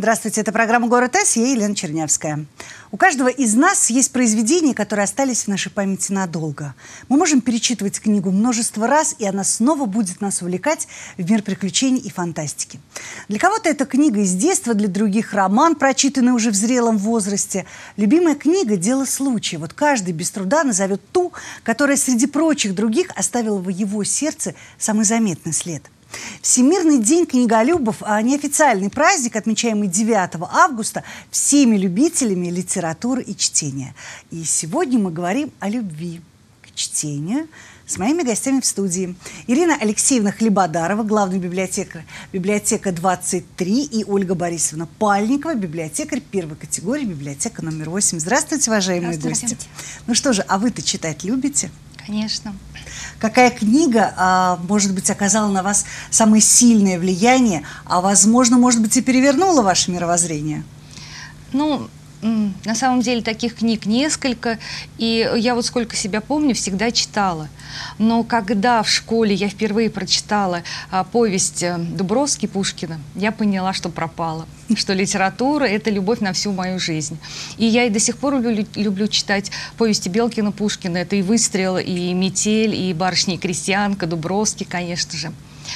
Здравствуйте, это программа «Город С», я Елена Чернявская. У каждого из нас есть произведения, которые остались в нашей памяти надолго. Мы можем перечитывать книгу множество раз, и она снова будет нас увлекать в мир приключений и фантастики. Для кого-то это книга из детства, для других роман, прочитанный уже в зрелом возрасте. Любимая книга – дело случая. Вот каждый без труда назовет ту, которая среди прочих других оставила в его сердце самый заметный след. Всемирный день книголюбов, неофициальный праздник, отмечаемый 9 августа всеми любителями литературы и чтения. И сегодня мы говорим о любви к чтению с моими гостями в студии. Ирина Алексеевна Хлебодарова, главный библиотекарь библиотека 23, и Ольга Борисовна Пальникова, библиотекарь первой категории, библиотека номер 8. Здравствуйте, уважаемые гости. Ну что же, а вы-то читать любите? Конечно. Какая книга, может быть, оказала на вас самое сильное влияние, а, возможно, может быть, и перевернула ваше мировоззрение? Ну, на самом деле таких книг несколько, и я вот сколько себя помню, всегда читала. Но когда в школе я впервые прочитала повесть Дубровский Пушкина, я поняла, что пропала, что литература – это любовь на всю мою жизнь. И я и до сих пор люблю читать повести Белкина, Пушкина. Это и «Выстрел», и «Метель», и «Барышня и крестьянка», Дубровский, конечно же.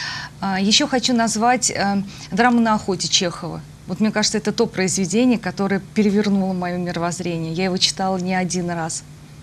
Еще хочу назвать «Драма на охоте» Чехова. Вот мне кажется, это то произведение, которое перевернуло мое мировоззрение. Я его читала не один раз.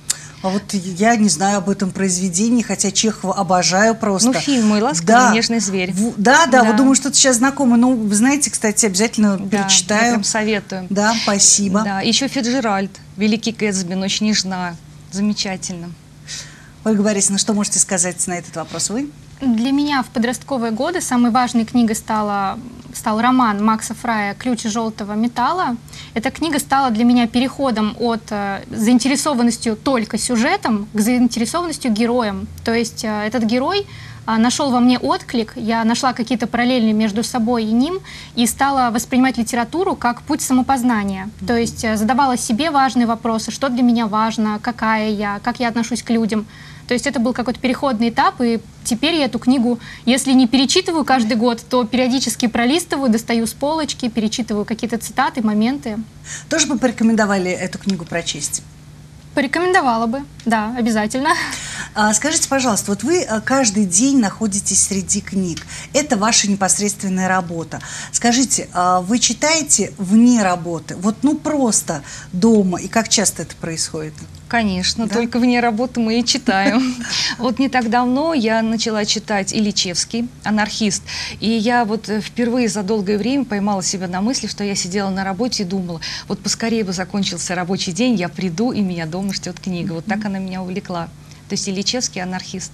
А вот я не знаю об этом произведении, хотя Чехова обожаю просто. Ну, фильм «Мой ласковый нежный зверь». Да, вот думаю, что это сейчас знакомо. Ну, вы знаете, кстати, обязательно перечитаю. Я прям советую. Да, спасибо. Да, еще Фицджеральд, «Великий Гэтсби», «Ночь нежна». Замечательно. Ольга Борисовна, что можете сказать на этот вопрос вы? Для меня в подростковые годы самой важной книгой стал роман Макса Фрая «Ключ из желтого металла». Эта книга стала для меня переходом от заинтересованностью только сюжетом к заинтересованностью героем. То есть этот герой нашел во мне отклик, я нашла какие-то параллели между собой и ним и стала воспринимать литературу как путь самопознания. То есть задавала себе важные вопросы, что для меня важно, какая я, как я отношусь к людям. То есть это был какой-то переходный этап, и теперь я эту книгу, если не перечитываю каждый год, то периодически пролистываю, достаю с полочки, перечитываю какие-то цитаты, моменты. Тоже бы порекомендовали эту книгу прочесть? Порекомендовала бы, да, обязательно. Скажите, пожалуйста, вот вы каждый день находитесь среди книг. Это ваша непосредственная работа. Скажите, вы читаете вне работы? Вот ну просто дома, и как часто это происходит? Конечно, да? Только вне работы мы и читаем. Вот не так давно я начала читать Ильичевский «Анархист». И я вот впервые за долгое время поймала себя на мысли, что я сидела на работе и думала, вот поскорее бы закончился рабочий день, я приду, и меня дома ждет книга. Вот так она меня увлекла. То есть Ильичевский «Анархист».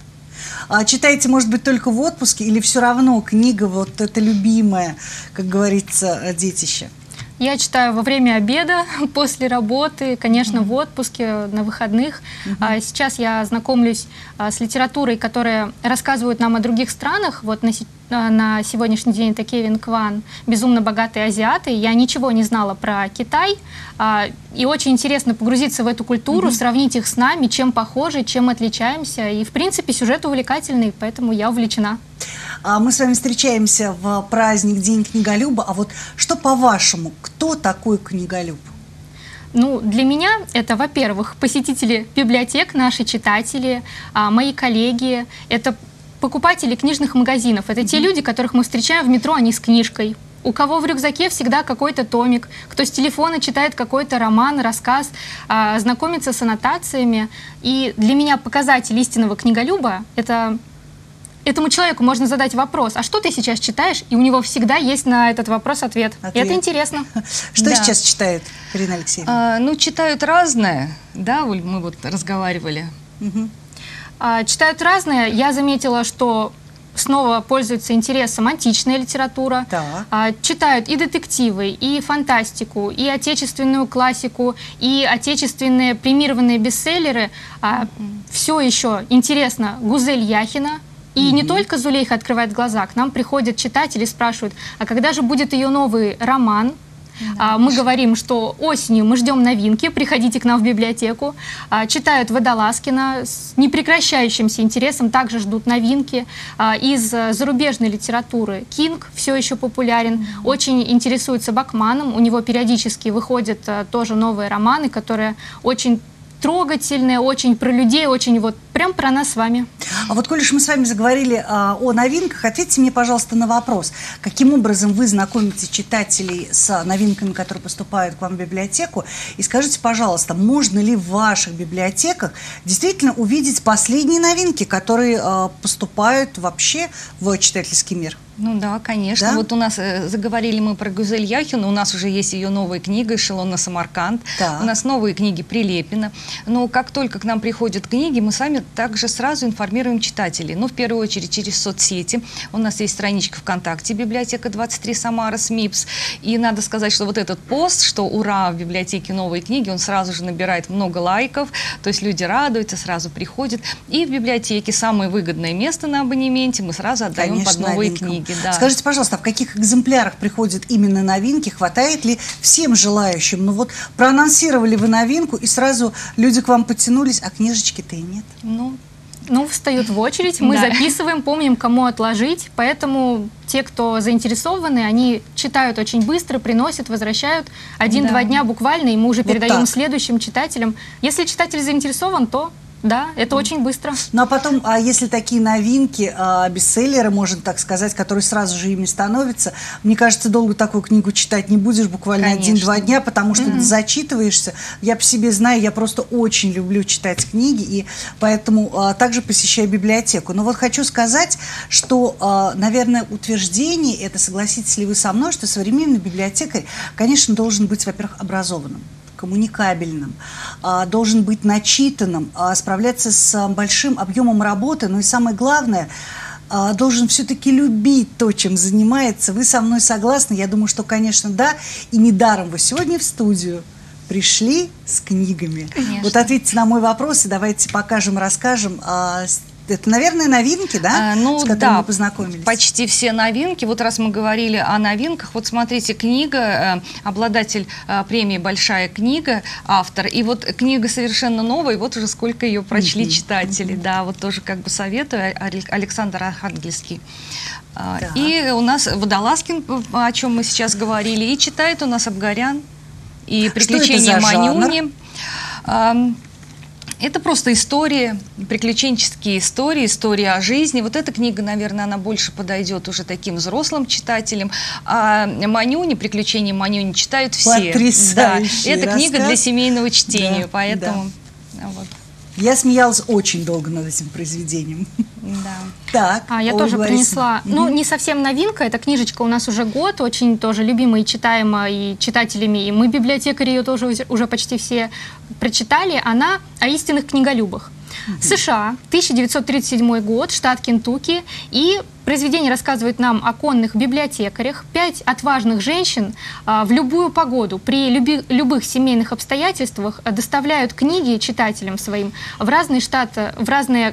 А читаете, может быть, только в отпуске, или все равно книга вот это любимое, как говорится, детище? Я читаю во время обеда, после работы, конечно, в отпуске, на выходных. Сейчас я знакомлюсь с литературой, которая рассказывает нам о других странах. Вот на сегодняшний день это Кевин Кван «Безумно богатые азиаты». Я ничего не знала про Китай. И очень интересно погрузиться в эту культуру, сравнить их с нами, чем похожи, чем отличаемся. И, в принципе, сюжет увлекательный, поэтому я увлечена. Мы с вами встречаемся в праздник День книголюба. А вот что, по-вашему, кто такой книголюб? Ну, для меня это, во-первых, посетители библиотек, наши читатели, мои коллеги, это покупатели книжных магазинов. Это те люди, которых мы встречаем в метро, они с книжкой. У кого в рюкзаке всегда какой-то томик, кто с телефона читает какой-то роман, рассказ, знакомится с аннотациями. И для меня показатель истинного книголюба – это этому человеку можно задать вопрос, а что ты сейчас читаешь? И у него всегда есть на этот вопрос ответ. И это интересно. Что сейчас читают, Ирина Алексеевна? Ну, читают разное, да, Оль, мы вот разговаривали. Читают разное. Я заметила, что снова пользуется интересом античная литература. Читают и детективы, и фантастику, и отечественную классику, и отечественные премированные бестселлеры. Все еще интересно Гузель Яхина. И не только Зулейха открывает глаза, к нам приходят читатели и спрашивают, а когда же будет ее новый роман? Мы говорим, что осенью мы ждем новинки, приходите к нам в библиотеку. Читают Водолазкина с непрекращающимся интересом, также ждут новинки. Из зарубежной литературы Кинг все еще популярен, очень интересуется Бакманом, у него периодически выходят тоже новые романы, которые очень трогательные, очень про людей, очень вот прям про нас с вами. А вот, коль уж мы с вами заговорили о новинках, ответьте мне, пожалуйста, на вопрос. Каким образом вы знакомите читателей с новинками, которые поступают к вам в библиотеку? И скажите, пожалуйста, можно ли в ваших библиотеках действительно увидеть последние новинки, которые поступают вообще в читательский мир? Ну да, конечно. Да? Вот у нас заговорили мы про Гюзель Яхину, у нас уже есть ее новая книга «Эшелон на Самарканд», у нас новые книги Прилепина. Но как только к нам приходят книги, мы сами также сразу информируем читателей. Ну, в первую очередь, через соцсети. У нас есть страничка ВКонтакте «Библиотека 23 Самара» с МИПС. И надо сказать, что вот этот пост, что «Ура, в библиотеке новые книги», он сразу же набирает много лайков, то есть люди радуются, сразу приходят. И в библиотеке самое выгодное место на абонементе мы сразу отдаем, конечно, под новые книги. Да. Скажите, пожалуйста, а в каких экземплярах приходят именно новинки? Хватает ли всем желающим? Ну вот проанонсировали вы новинку, и сразу люди к вам подтянулись, а книжечки-то и нет. Ну, встают в очередь, мы записываем, помним, кому отложить, поэтому те, кто заинтересованы, они читают очень быстро, приносят, возвращают. 1-2 дня буквально, и мы уже передаем следующим читателям. Если читатель заинтересован, то да, это очень быстро. Ну а потом, если такие новинки, бестселлеры, можно так сказать, которые сразу же ими становятся, мне кажется, долго такую книгу читать не будешь, буквально 1-2 дня, потому что ты зачитываешься. Я по себе знаю, я просто очень люблю читать книги, и поэтому также посещаю библиотеку. Но вот хочу сказать, что, наверное, утверждение, это согласитесь ли вы со мной, что современный библиотекарь, конечно, должен быть, во-первых, образованным, коммуникабельным, должен быть начитанным, справляться с большим объемом работы, но и самое главное, должен все-таки любить то, чем занимается. Вы со мной согласны? Я думаю, что, конечно, да. И недаром вы сегодня в студию пришли с книгами. Конечно. Вот ответьте на мой вопрос, и давайте покажем, расскажем. Это, наверное, новинки, да, с которыми мы познакомились? Почти все новинки. Вот раз мы говорили о новинках, вот смотрите, книга, обладатель премии «Большая книга», автор, и вот книга совершенно новая, и вот уже сколько ее прочли читатели. Да, вот тоже как бы советую, Александр Архангельский. И у нас Водолазкин, о чем мы сейчас говорили, и читает у нас Абгарян, и «Приключения Манюни». Это просто истории, приключенческие истории, истории о жизни. Вот эта книга, наверное, она больше подойдет уже таким взрослым читателям. А Манюни, «Приключения Манюни» читают все. Потрясающий Это рассказ. книга для семейного чтения, поэтому... Вот. Я смеялась очень долго над этим произведением. Да. Так, я тоже принесла, ну, не совсем новинка, эта книжечка у нас уже год, очень тоже любимая и читаемая и читателями, и мы, библиотекари, ее тоже уже почти все прочитали. Она о истинных книголюбах. США, 1937 год, штат Кентукки, и произведение рассказывает нам о конных библиотекарях. 5 отважных женщин в любую погоду, при любых семейных обстоятельствах доставляют книги читателям своим в разные штаты, в разные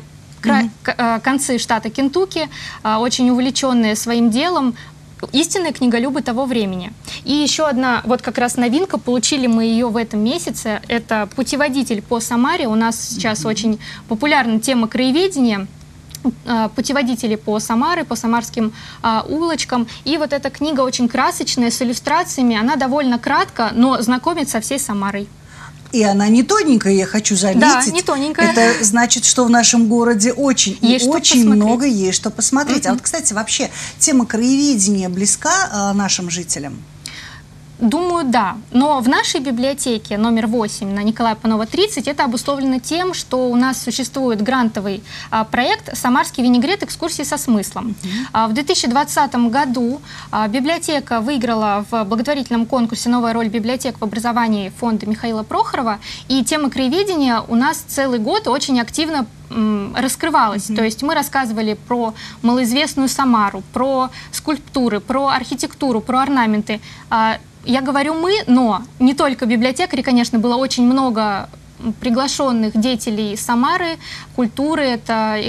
концы штата Кентукки, очень увлеченные своим делом, истинные книголюбы того времени. И еще одна, вот как раз новинка, получили мы ее в этом месяце, это «Путеводитель по Самаре». У нас сейчас очень популярна тема краеведения, путеводители по Самаре, по самарским улочкам. И вот эта книга очень красочная, с иллюстрациями, она довольно кратко, но знакомит со всей Самарой. И она не тоненькая, я хочу заметить. Да, не тоненькая. Это значит, что в нашем городе очень много есть что посмотреть. А вот, кстати, вообще тема краеведения близка нашим жителям? Думаю, да. Но в нашей библиотеке номер 8 на Николая Панова 30 это обусловлено тем, что у нас существует грантовый проект «Самарский винегрет. Экскурсии со смыслом». В 2020 году библиотека выиграла в благотворительном конкурсе «Новая роль библиотек в образовании» фонда Михаила Прохорова. И тема краеведения у нас целый год очень активно раскрывалась. То есть мы рассказывали про малоизвестную Самару, про скульптуры, про архитектуру, про орнаменты. Я говорю «мы», но не только библиотекари, конечно, было очень много приглашенных деятелей Самары, культуры, это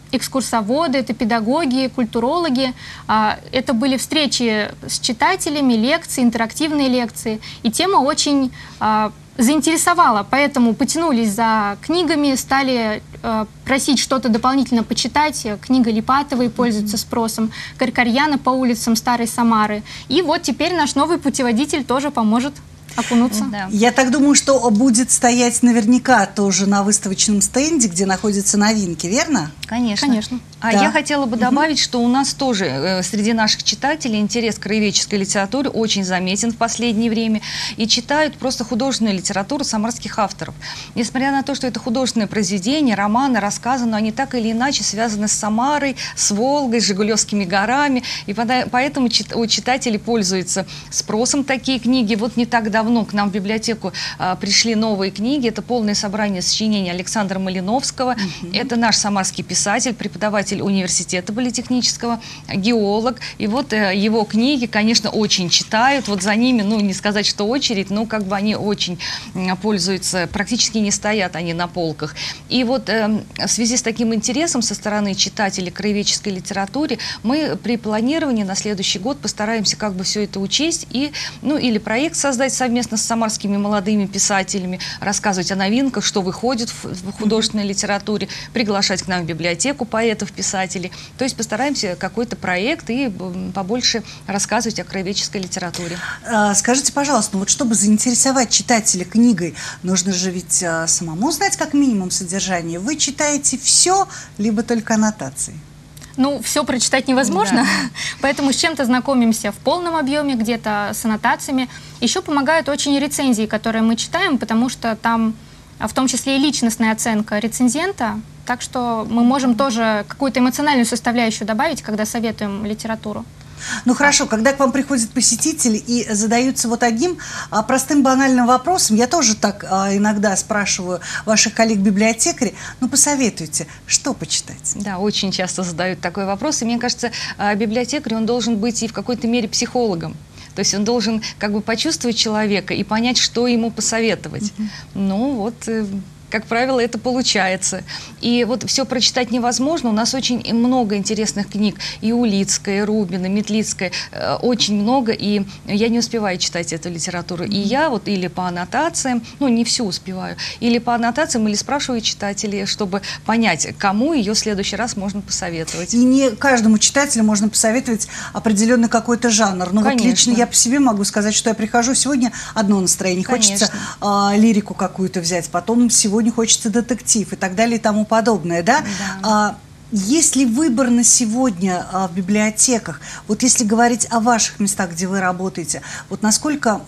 экскурсоводы, это педагоги, культурологи. Это были встречи с читателями, лекции, интерактивные лекции. И тема очень заинтересовала, поэтому потянулись за книгами, стали просить что-то дополнительно почитать. Книга Липатовой пользуется спросом, Каркарьяна по улицам Старой Самары. И вот теперь наш новый путеводитель тоже поможет окунуться. Да. Я так думаю, что будет стоять наверняка тоже на выставочном стенде, где находятся новинки, верно? Конечно. Конечно. А Да. я хотела бы добавить, что у нас тоже среди наших читателей интерес к краеведческой литературе очень заметен в последнее время. И читают просто художественную литературу самарских авторов. Несмотря на то, что это художественное произведение, романы, рассказы, но они так или иначе связаны с Самарой, с Волгой, с Жигулевскими горами. И поэтому у читателей пользуются спросом такие книги. Вот не так давно к нам в библиотеку пришли новые книги. Это полное собрание сочинений Александра Малиновского. Это наш самарский писатель, преподаватель университета политехнического, геолог. И вот его книги, конечно, очень читают. Вот за ними, ну, не сказать, что очередь, но как бы они очень пользуются, практически не стоят они на полках. И вот в связи с таким интересом со стороны читателей к краеведческой литературе мы при планировании на следующий год постараемся как бы все это учесть и, ну, или проект создать совместно с самарскими молодыми писателями, рассказывать о новинках, что выходит в художественной литературе, приглашать к нам в библиотеку поэтов, писателей. То есть постараемся какой-то проект и побольше рассказывать о краеведческой литературе. Скажите, пожалуйста, ну вот чтобы заинтересовать читателя книгой, нужно же ведь самому знать как минимум содержание. Вы читаете все, либо только аннотации? Ну, все прочитать невозможно, Да. поэтому с чем-то знакомимся в полном объеме, где-то с аннотациями. Еще помогают очень рецензии, которые мы читаем, потому что там в том числе и личностная оценка рецензента, так что мы можем тоже какую-то эмоциональную составляющую добавить, когда советуем литературу. Ну хорошо, когда к вам приходят посетители и задаются вот одним простым банальным вопросом, я тоже так иногда спрашиваю ваших коллег-библиотекарей, ну посоветуйте, что почитать? Да, очень часто задают такой вопрос, и мне кажется, библиотекарь, он должен быть и в какой-то мере психологом. То есть он должен как бы почувствовать человека и понять, что ему посоветовать. Ну вот, как правило, это получается. И вот все прочитать невозможно. У нас очень много интересных книг. И Улицкая, и Рубина, Метлицкая. Очень много. И я не успеваю читать эту литературу. И я вот или по аннотациям, ну не всю успеваю, или по аннотациям, или спрашиваю читателей, чтобы понять, кому ее в следующий раз можно посоветовать. И не каждому читателю можно посоветовать определенный какой-то жанр. Ну вот Конечно. лично я по себе могу сказать, что я прихожу, сегодня одно настроение, хочется лирику какую-то взять, потом сегодня хочется детектив и так далее и тому подобное, да? Да. Есть ли выбор на сегодня в библиотеках? Вот если говорить о ваших местах, где вы работаете, вот насколько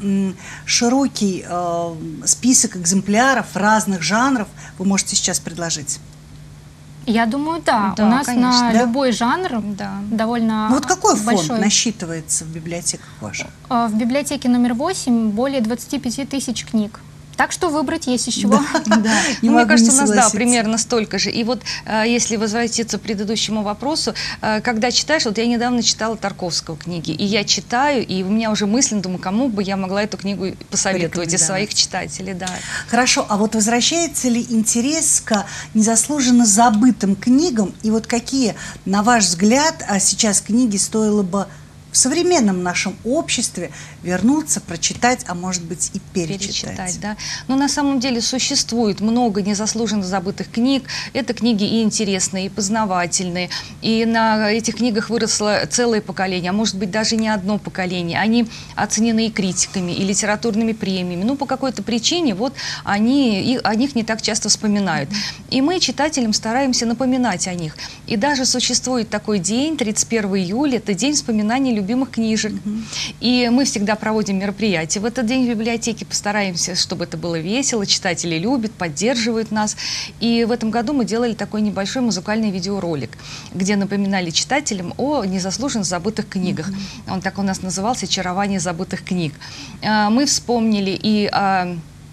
широкий список экземпляров разных жанров вы можете сейчас предложить? Я думаю, да. Да, У нас конечно. на Да? любой жанр Да. довольно Ну вот какой фонд большой. насчитывается в библиотеках ваших? В библиотеке номер 8 более 25 тысяч книг. Так что выбрать есть из чего. Да. Не Ну, мне могу кажется, не у нас, да, согласиться. примерно столько же. И вот, если возвратиться к предыдущему вопросу, когда читаешь, вот я недавно читала Тарковского книги, и я читаю, и у меня уже мысленно думаю, кому бы я могла эту книгу посоветовать из своих читателей, да. Хорошо, а вот возвращается ли интерес к незаслуженно забытым книгам? И вот какие, на ваш взгляд, сейчас книги стоило бы в современном нашем обществе вернуться, прочитать, а может быть и перечитать? Да. Но на самом деле существует много незаслуженно забытых книг. Это книги и интересные, и познавательные. И на этих книгах выросло целое поколение, а может быть даже не одно поколение. Они оценены и критиками, и литературными премиями. Ну, по какой-то причине вот о них не так часто вспоминают. И мы читателям стараемся напоминать о них. И даже существует такой день, 31 июля, это день вспоминания любимых книжек. И мы всегда проводим мероприятия в этот день в библиотеке, постараемся, чтобы это было весело, читатели любят, поддерживают нас. И в этом году мы делали такой небольшой музыкальный видеоролик, где напоминали читателям о незаслуженно забытых книгах. Он так у нас назывался «Очарование забытых книг». Мы вспомнили и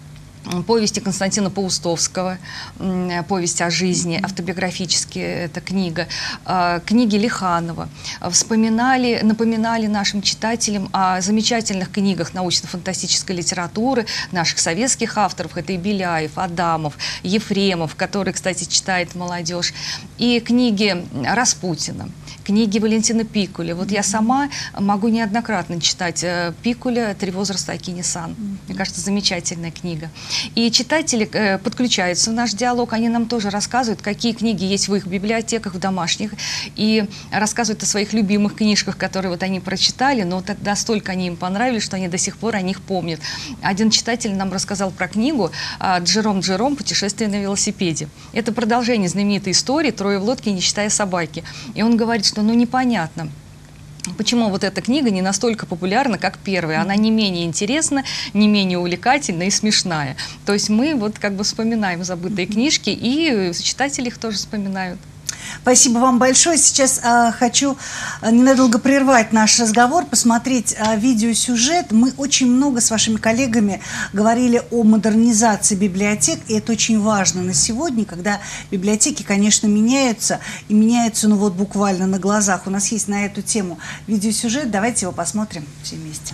повести Константина Паустовского, «Повесть о жизни», автобиографическая эта книга, книги Лиханова. Напоминали нашим читателям о замечательных книгах научно-фантастической литературы наших советских авторов. Это и Беляев, Адамов, Ефремов, который, кстати, читает молодежь, и книги Распутина, книги Валентина Пикуля. Вот я сама могу неоднократно читать Пикуля «Три возраста Акини-сан». Мне кажется, замечательная книга. И читатели подключаются в наш диалог, они нам тоже рассказывают, какие книги есть в их библиотеках, в домашних, и рассказывают о своих любимых книжках, которые вот они прочитали, но вот настолько они им понравились, что они до сих пор о них помнят. Один читатель нам рассказал про книгу «Джером «Путешествие на велосипеде». Это продолжение знаменитой истории «Трое в лодке, не считая собаки». И он говорит, что непонятно, почему вот эта книга не настолько популярна, как первая. Она не менее интересна, не менее увлекательна и смешная. То есть мы вот как бы вспоминаем забытые книжки, и читатели их тоже вспоминают. Спасибо вам большое. Сейчас хочу ненадолго прервать наш разговор, посмотреть видеосюжет. Мы очень много с вашими коллегами говорили о модернизации библиотек, и это очень важно на сегодня, когда библиотеки, конечно, меняются, и меняются, ну вот буквально на глазах. У нас есть на эту тему видеосюжет, давайте его посмотрим все вместе.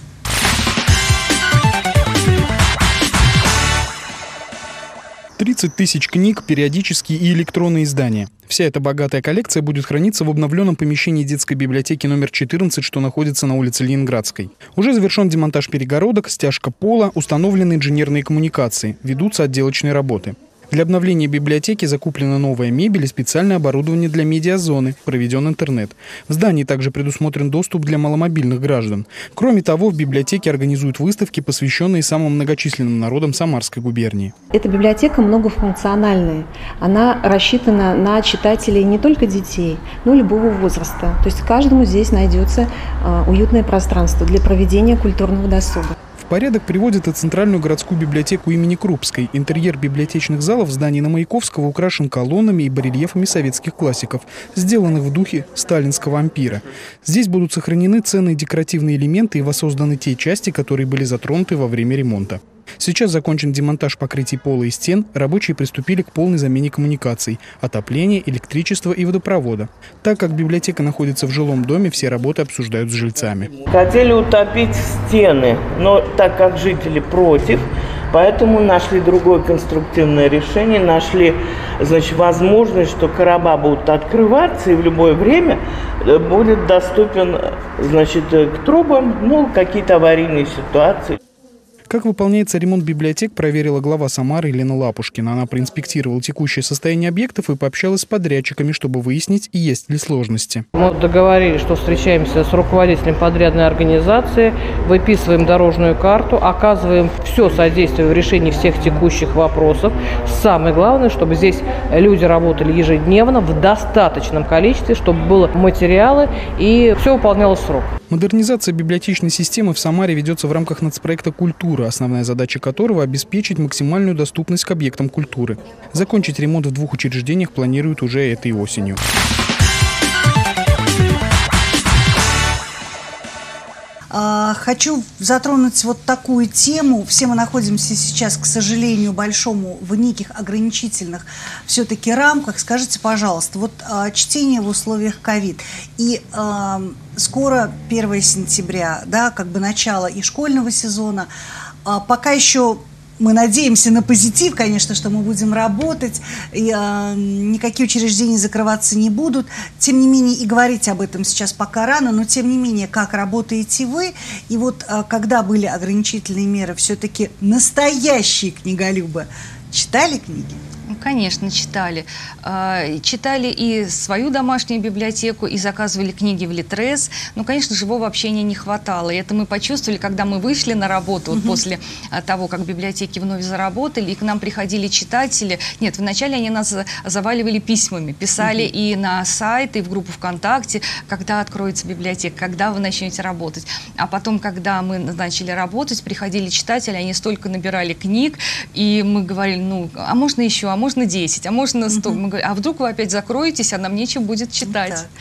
30 тысяч книг, периодические и электронные издания. Вся эта богатая коллекция будет храниться в обновленном помещении детской библиотеки номер 14, что находится на улице Ленинградской. Уже завершен демонтаж перегородок, стяжка пола, установлены инженерные коммуникации, ведутся отделочные работы. Для обновления библиотеки закуплена новая мебель и специальное оборудование для медиазоны, проведен интернет. В здании также предусмотрен доступ для маломобильных граждан. Кроме того, в библиотеке организуют выставки, посвященные самым многочисленным народам Самарской губернии. Эта библиотека многофункциональная. Она рассчитана на читателей не только детей, но и любого возраста. То есть каждому здесь найдется уютное пространство для проведения культурного досуга. В порядок приводят и Центральную городскую библиотеку имени Крупской. Интерьер библиотечных залов в здании на Маяковского украшен колоннами и барельефами советских классиков, сделанных в духе сталинского ампира. Здесь будут сохранены ценные декоративные элементы и воссозданы те части, которые были затронуты во время ремонта. Сейчас закончен демонтаж покрытий пола и стен, рабочие приступили к полной замене коммуникаций, отопления, электричества и водопровода. Так как библиотека находится в жилом доме, все работы обсуждают с жильцами. Хотели утопить стены, но так как жители против, поэтому нашли другое конструктивное решение, нашли, возможность, что короба будут открываться и в любое время будет доступен, к трубам, какие-то аварийные ситуации. Как выполняется ремонт библиотек, проверила глава Самары Елена Лапушкина. Она проинспектировала текущее состояние объектов и пообщалась с подрядчиками, чтобы выяснить, есть ли сложности. Мы договорились, что встречаемся с руководителем подрядной организации, выписываем дорожную карту, оказываем все содействие в решении всех текущих вопросов. Самое главное, чтобы здесь люди работали ежедневно в достаточном количестве, чтобы было материалы и все выполнялось в срок. Модернизация библиотечной системы в Самаре ведется в рамках нацпроекта «Культура», основная задача которого – обеспечить максимальную доступность к объектам культуры. Закончить ремонт в 2 учреждениях планируют уже этой осенью. Хочу затронуть вот такую тему. Все мы находимся сейчас, к сожалению, большому в неких ограничительных все-таки рамках. Скажите, пожалуйста, вот чтение в условиях ковид. И скоро 1 сентября, да, как бы начало и школьного сезона. Пока еще мы надеемся на позитив, конечно, что мы будем работать, и никакие учреждения закрываться не будут. Тем не менее, и говорить об этом сейчас пока рано, но тем не менее, как работаете вы? И вот когда были ограничительные меры, все-таки настоящие книголюбы читали книги? Ну, конечно, читали. Читали и свою домашнюю библиотеку, и заказывали книги в Литрес. Но, конечно, живого общения не хватало. И это мы почувствовали, когда мы вышли на работу, вот после того, как библиотеки вновь заработали, и к нам приходили читатели. Нет, вначале они нас заваливали письмами, писали и на сайт, и в группу ВКонтакте, когда откроется библиотека, когда вы начнете работать. А потом, когда мы начали работать, приходили читатели, они столько набирали книг, и мы говорили, ну, а можно еще, а можно 10, а можно 100. Мы говорим, а вдруг вы опять закроетесь, а нам нечем будет читать.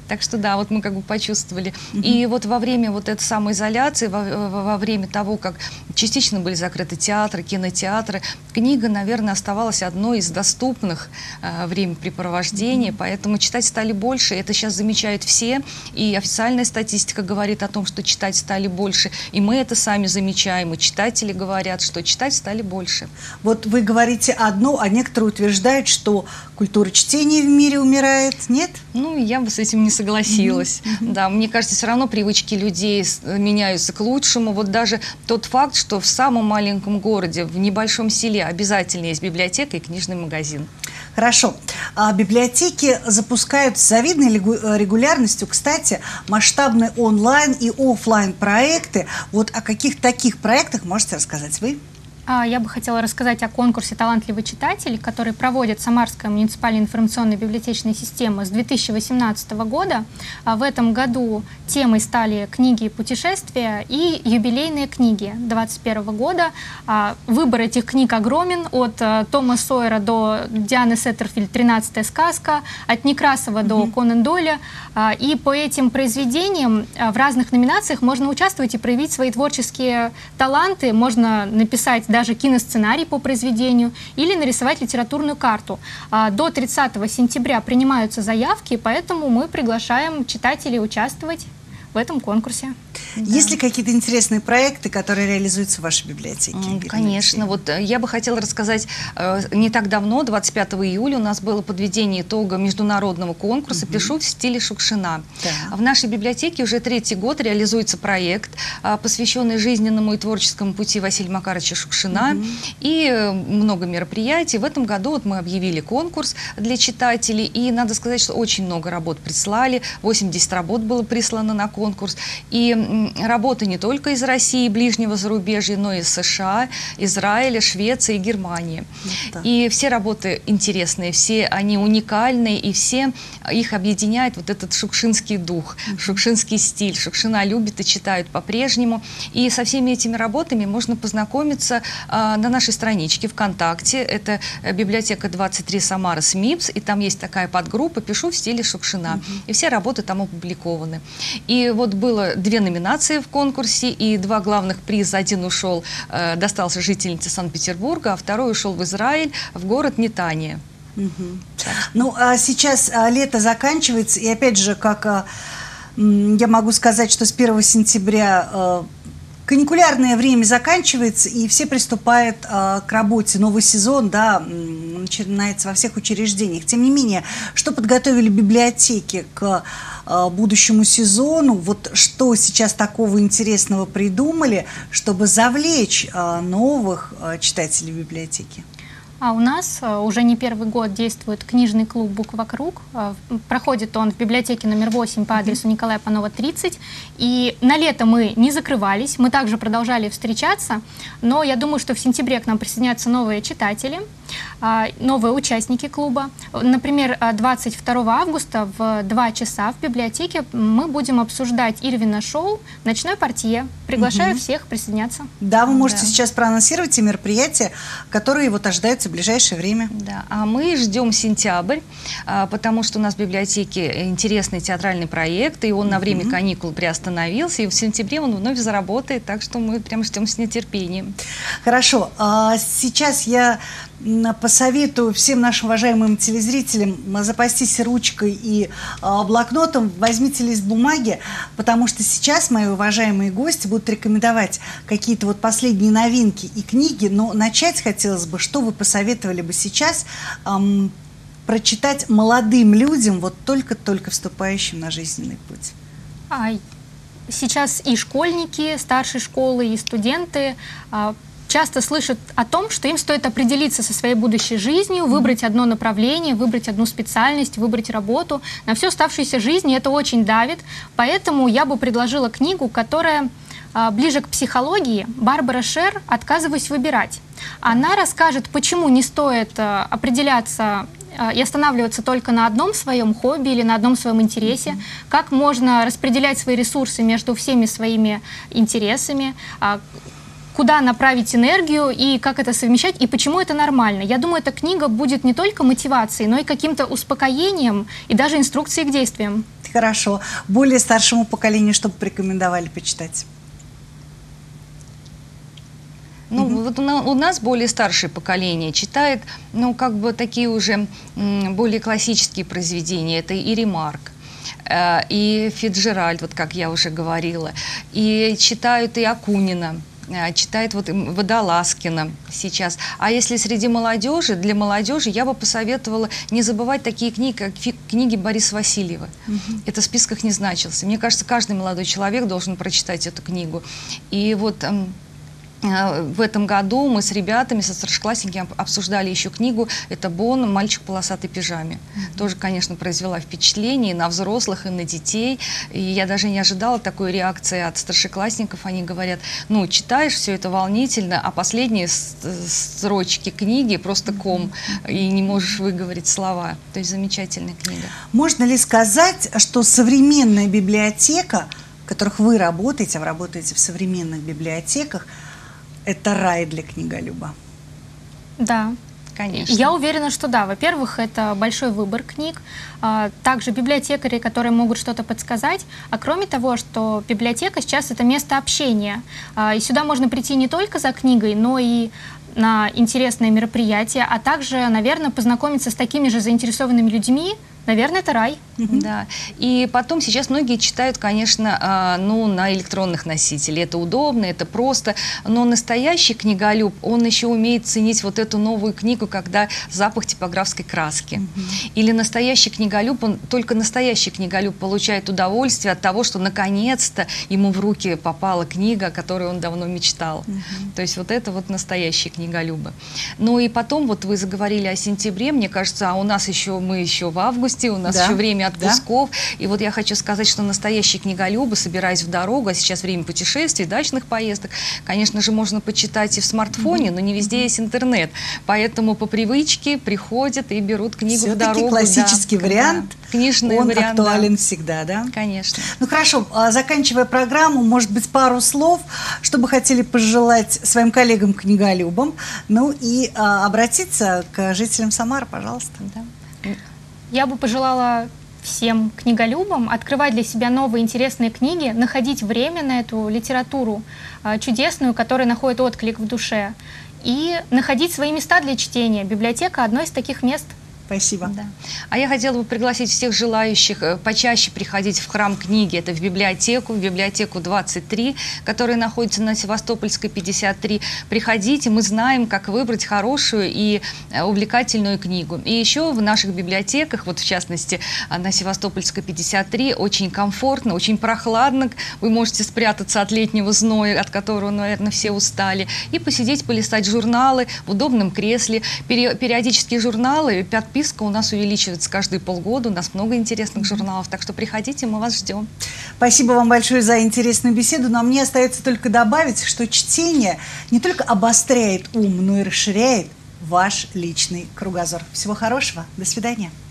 Так что да, вот мы как бы почувствовали. И вот во время вот этой самоизоляции, во время того, как частично были закрыты театры, кинотеатры, книга, наверное, оставалась одной из доступных времяпрепровождений, поэтому читать стали больше. Это сейчас замечают все, и официальная статистика говорит о том, что читать стали больше, и мы это сами замечаем, и читатели говорят, что читать стали больше. Вот вы говорите одно, а некоторые утверждают, что культура чтения в мире умирает, нет? Ну, я бы с этим не согласилась. Да, мне кажется, все равно привычки людей меняются к лучшему. Вот даже тот факт, что в самом маленьком городе, в небольшом селе обязательно есть библиотека и книжный магазин. Хорошо. Библиотеки запускают с завидной регулярностью, кстати, масштабные онлайн и офлайн проекты. Вот о каких таких проектах можете рассказать вы? Я бы хотела рассказать о конкурсе «Талантливый читатель», который проводит Самарская муниципальная информационная библиотечная система с 2018 года. В этом году темой стали книги и путешествия и юбилейные книги 2021 года. Выбор этих книг огромен, от Тома Сойера до Дианы Сеттерфильд «13-я сказка», от Некрасова до Конан Дойля. И по этим произведениям в разных номинациях можно участвовать и проявить свои творческие таланты. Можно написать даже киносценарий по произведению или нарисовать литературную карту. До 30 сентября принимаются заявки, поэтому мы приглашаем читателей участвовать в этом конкурсе. Есть ли какие-то интересные проекты, которые реализуются в вашей библиотеке? Конечно. Вот я бы хотела рассказать, не так давно, 25 июля, у нас было подведение итога международного конкурса «Пишу в стиле Шукшина». Да. В нашей библиотеке уже 3-й год реализуется проект, посвященный жизненному и творческому пути Василия Макаровича Шукшина. И много мероприятий. В этом году вот мы объявили конкурс для читателей. И надо сказать, что очень много работ прислали. 80 работ было прислано на конкурс. И работы не только из России и ближнего зарубежья, но и из США, Израиля, Швеции и Германии. Вот и все работы интересные, все они уникальные, и все их объединяет вот этот шукшинский дух, шукшинский стиль. Шукшина любят и читают по-прежнему. И со всеми этими работами можно познакомиться на нашей страничке ВКонтакте. Это библиотека 23 Самара СМИПС, и там есть такая подгруппа «Пишу в стиле Шукшина». И все работы там опубликованы. И вот было 2 номинации в конкурсе, и 2 главных приза. Один ушел, достался жительнице Санкт-Петербурга, а второй ушел в Израиль, в город Нетания. Ну, а сейчас лето заканчивается, и опять же, как я могу сказать, что с 1 сентября каникулярное время заканчивается, и все приступают к работе. Новый сезон, да, начинается во всех учреждениях. Тем не менее, что подготовили библиотеки к будущему сезону? Вот что сейчас такого интересного придумали, чтобы завлечь новых читателей библиотеки? А у нас уже не 1-й год действует книжный клуб «Буква Круг». Проходит он в библиотеке номер 8 по адресу Николая Панова, 30. И на лето мы не закрывались, мы также продолжали встречаться. Но я думаю, что в сентябре к нам присоединятся новые читатели, новые участники клуба. Например, 22 августа в 2 часа в библиотеке мы будем обсуждать Ирвина Шоу «Ночной портье». Приглашаю всех присоединяться. Да, вы можете сейчас проанонсировать те мероприятия, которые вот ожидаются в ближайшее время. Да, а мы ждем сентябрь, потому что у нас в библиотеке интересный театральный проект, и он на время каникул приостановился, и в сентябре он вновь заработает, так что мы прям ждем с нетерпением. Хорошо. Сейчас я посоветую всем нашим уважаемым телезрителям запастись ручкой и блокнотом. Возьмите лист бумаги, потому что сейчас мои уважаемые гости будут рекомендовать какие-то вот последние новинки и книги. Но начать хотелось бы, что вы посоветовали бы сейчас прочитать молодым людям, вот только-только вступающим на жизненный путь? Сейчас и школьники старшей школы, и студенты часто слышат о том, что им стоит определиться со своей будущей жизнью, выбрать одно направление, выбрать одну специальность, выбрать работу. На всю оставшуюся жизнь это очень давит. Поэтому я бы предложила книгу, которая ближе к психологии, Барбара Шер «Отказываюсь выбирать». Она расскажет, почему не стоит определяться и останавливаться только на одном своем хобби или на одном своем интересе, как можно распределять свои ресурсы между всеми своими интересами, куда направить энергию и как это совмещать, и почему это нормально. Я думаю, эта книга будет не только мотивацией, но и каким-то успокоением и даже инструкцией к действиям. Хорошо. Более старшему поколению что бы порекомендовали почитать? Ну, вот у нас более старшее поколение читает, ну, как бы такие уже более классические произведения. Это и Ремарк, и Фицджеральд, вот как я уже говорила, и читают и Акунина, читает вот Водолазкина сейчас. А если среди молодежи, для молодежи я бы посоветовала не забывать такие книги, как книги Бориса Васильева. Это в списках не значился. Мне кажется, каждый молодой человек должен прочитать эту книгу. И вот в этом году мы с ребятами, со старшеклассниками обсуждали еще книгу. Это Бон «Мальчик в полосатой пижаме». Тоже, конечно, произвела впечатление и на взрослых, и на детей. И я даже не ожидала такой реакции от старшеклассников. Они говорят, ну, читаешь, все это волнительно, а последние строчки книги просто ком, и не можешь выговорить слова. То есть замечательная книга. Можно ли сказать, что современная библиотека, в которых вы работаете в современных библиотеках, это рай для книголюба? Да. Конечно. Я уверена, что да. Во-первых, это большой выбор книг, также библиотекари, которые могут что-то подсказать. А кроме того, что библиотека сейчас это место общения. И сюда можно прийти не только за книгой, но и на интересные мероприятия, а также, наверное, познакомиться с такими же заинтересованными людьми. Наверное, это рай. Да. И потом сейчас многие читают, конечно, ну, на электронных носителях. Это удобно, это просто. Но настоящий книголюб, он еще умеет ценить вот эту новую книгу, когда запах типографской краски. Или настоящий книголюб, только настоящий книголюб получает удовольствие от того, что наконец-то ему в руки попала книга, о которой он давно мечтал. То есть вот это вот настоящие книголюбы. Ну и потом, вот вы заговорили о сентябре, мне кажется, а у нас еще, мы еще в августе, у нас еще время отпусков. И вот я хочу сказать, что настоящие книголюбы, собираясь в дорогу, а сейчас время путешествий, дачных поездок, конечно же, можно почитать и в смартфоне, но не везде есть интернет. Поэтому по привычке приходят и берут книгу в дорогу. Все-таки классический вариант, книжный он вариант, актуален всегда, да? Конечно. Ну хорошо, заканчивая программу, может быть, пару слов, что бы хотели пожелать своим коллегам-книголюбам, ну и обратиться к жителям Самары, пожалуйста. Да. Я бы пожелала всем книголюбам открывать для себя новые интересные книги, находить время на эту литературу чудесную, которая находит отклик в душе, и находить свои места для чтения. Библиотека – одно из таких мест. Спасибо. Да. А я хотела бы пригласить всех желающих почаще приходить в храм книги. Это в библиотеку 23, которая находится на Севастопольской 53. Приходите, мы знаем, как выбрать хорошую и увлекательную книгу. И еще в наших библиотеках, вот в частности на Севастопольской 53, очень комфортно, очень прохладно. Вы можете спрятаться от летнего зноя, от которого, наверное, все устали, и посидеть, полистать журналы в удобном кресле. Периодические журналы, подписка у нас увеличивается каждые полгода, у нас много интересных журналов, так что приходите, мы вас ждем. Спасибо вам большое за интересную беседу, но мне остается только добавить, что чтение не только обостряет ум, но и расширяет ваш личный кругозор. Всего хорошего, до свидания.